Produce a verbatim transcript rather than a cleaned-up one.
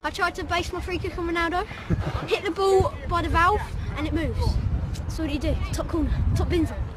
I tried to base my free kick on Ronaldo, hit the ball by the valve and it moves. That's what you do. Top corner, top binzer.